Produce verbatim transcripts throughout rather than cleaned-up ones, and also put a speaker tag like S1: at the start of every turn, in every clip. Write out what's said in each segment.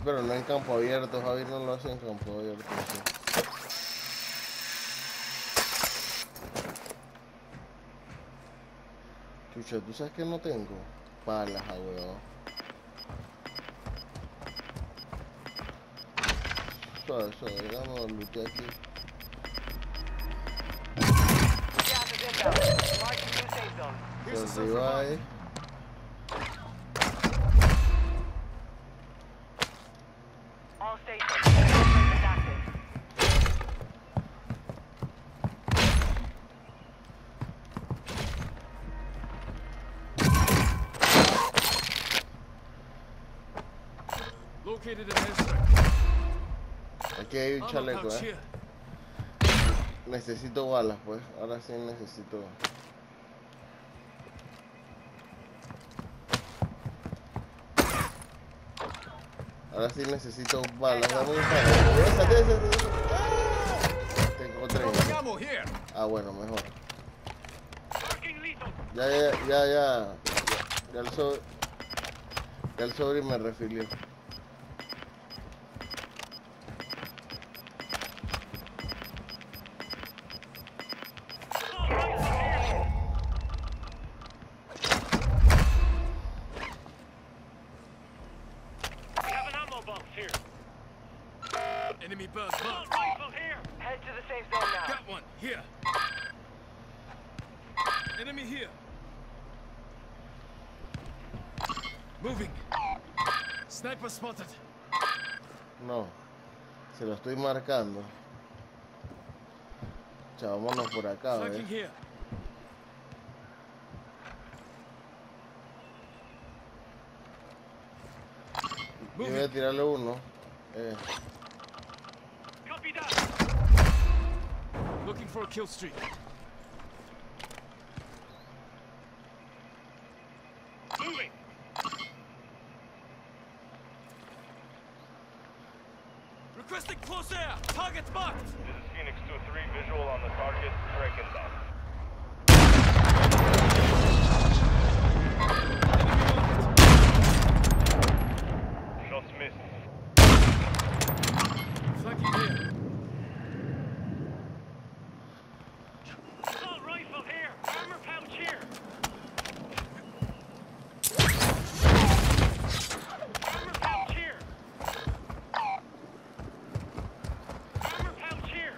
S1: pero no en campo abierto, Javi no lo hace en campo abierto. Sí. Chucha, ¿tú sabes que no tengo? Palas, ah, weón. Suave, suave, vamos a lootear aquí. Se revive.
S2: All stations. Active.
S3: Located an airstrike.
S1: Aquí hay un
S3: Ammo
S1: chaleco,
S3: pouch
S1: eh.
S3: here.
S1: Necesito balas, pues. Ahora sí necesito. Ahora sí necesito balas. Dame un par. Esa, esa, esa, esa. ¡Ah! Tengo treinta.
S3: Ammo here.
S1: Ah, bueno, mejor. Ya, ya, ya, ya. Ya, ya el sobre. Ya el sobre me refilió.
S3: Enemy bug bug.
S2: Rifle here. Head to the safe zone now.
S3: Got one here. Enemy here. Moving. Sniper spotted.
S1: No. Se lo estoy marcando. Chao, vámonos por acá,
S3: Flanking
S1: ¿ves?
S3: here.
S1: Yo voy a tirarle uno. Eh.
S3: Copy that. Looking for a kill streak. Moving. Requesting close air. Target marked.
S4: This is Phoenix two three, visual on the target, breaking down. Shots missed.
S3: Flanking here.
S2: Assault rifle here. Armor pouch here. Armor pouch here. Armor pouch here.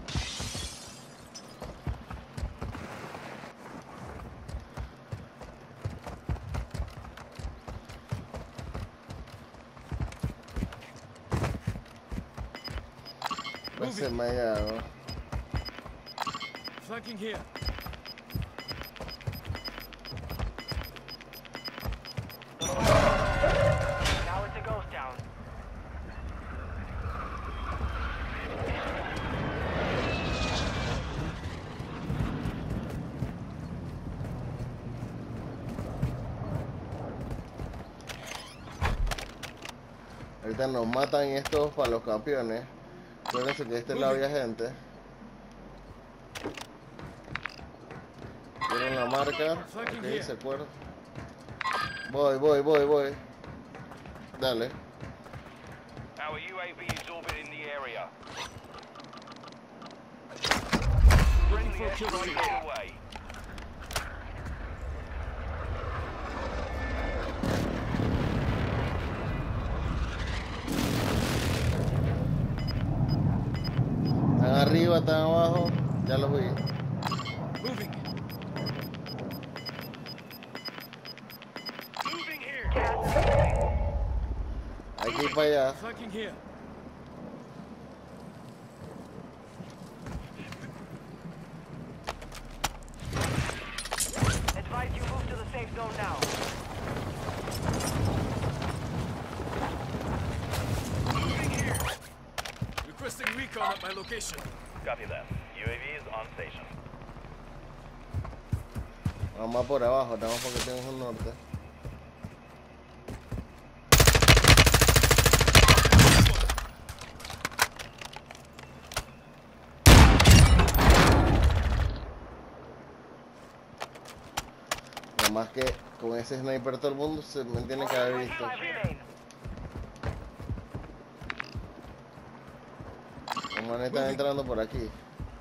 S1: Ese me ha llegado.
S3: Flanking here.
S2: Now it's a ghost town.
S1: Ahorita nos matan estos para los campeones. Acuérdense que de este lado había gente. Vieron la marca. Ok, se acuerda. Voy, voy, voy, voy. Dale.
S4: Our U A V is orbiting the area.
S3: Looking for a kill
S4: Right
S3: streak.
S4: away.
S1: Están arriba, están abajo. Ya los vi.
S3: Moving.
S2: Moving here. Gas.
S1: Aquí para allá.
S3: Flanking here.
S2: Advise you move to the safe zone now. Moving here.
S3: Requesting recon at my location.
S4: Copy that. U A V is on station.
S1: Vamos más por abajo, estamos porque tenemos un norte. Nada más que con ese sniper todo el mundo se me tiene que haber visto.
S2: Five remain.
S1: manes están entrando por aquí.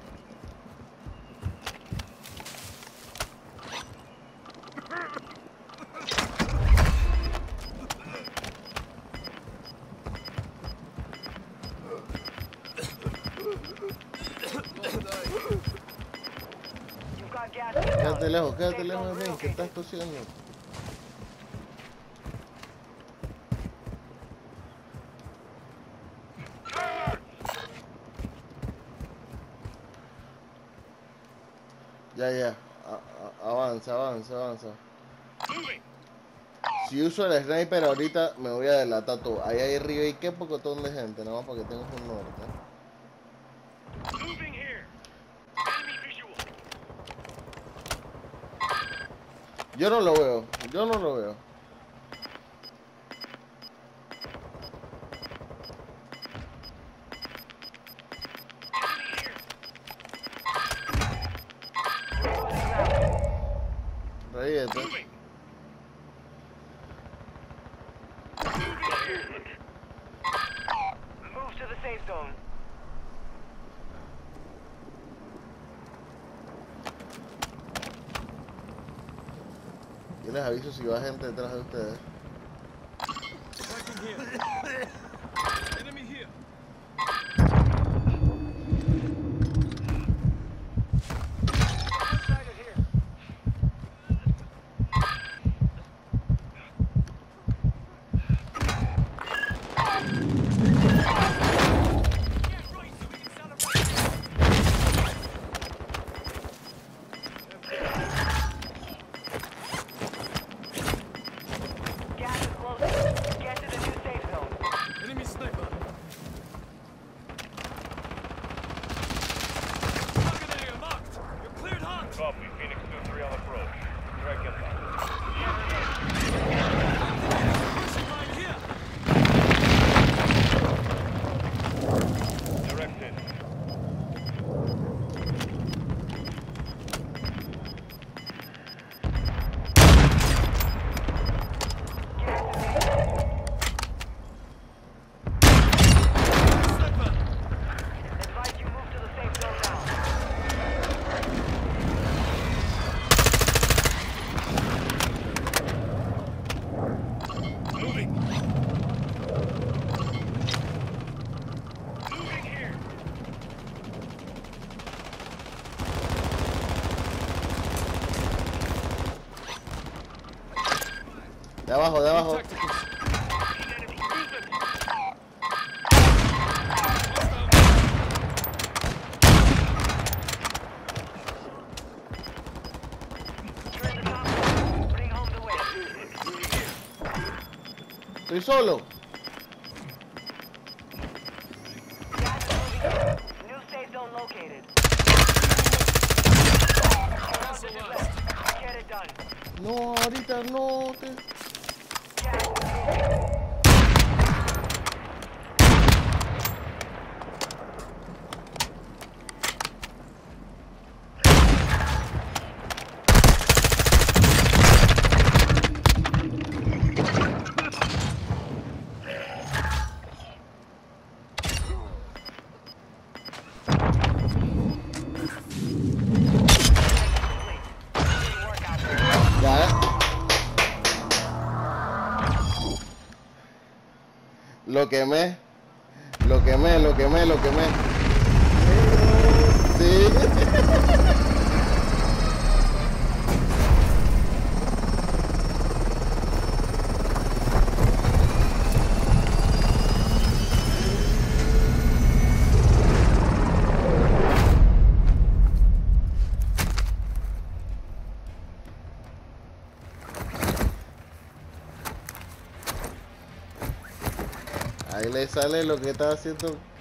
S2: You've got gas
S1: Quédate
S2: inbound.
S1: lejos, quédate
S2: Safe
S1: lejos
S2: zone
S1: de mí, que estás
S2: relocated.
S1: tosiendo. Ya, ya. A- a- avanza, avanza, avanza.
S3: Moving.
S1: Si uso el sniper ahorita me voy a delatar todo. Ahí hay arriba y qué pocotón de gente, nada más para que tengas un norte.
S3: Moving here. Enemy visual.
S1: Yo no lo veo, yo no lo veo. Reíete.
S3: Moving.
S2: Move to the safe zone.
S1: Yo les aviso si va gente detrás de ustedes.
S3: Tracking here. Enemy here.
S2: Outsider here.
S3: Yeah, right, so we can celebrate.
S2: Gas is closing. Get to the new safe zone.
S3: Enemy sniper. Target area marked. You're cleared hot.
S4: Copy. Phoenix two three on approach. Track inbound.
S3: Pushing right here.
S4: Direct hit.
S3: Sniper.
S2: Advise you move to the safe zone now.
S3: Moving. Moving here.
S1: De abajo, de abajo.
S3: Tacticals.
S2: You're in the top zone. Bring home the win.
S1: Estoy solo.
S2: Gas is moving in. New safe zone located.
S3: Cancel last.
S2: Get it done.
S1: No, ahorita no. Te...
S2: Gas is moving.
S1: Ya, eh. Lo quemé. Lo quemé, lo quemé, lo quemé. Sí. Ahí le sale lo que está haciendo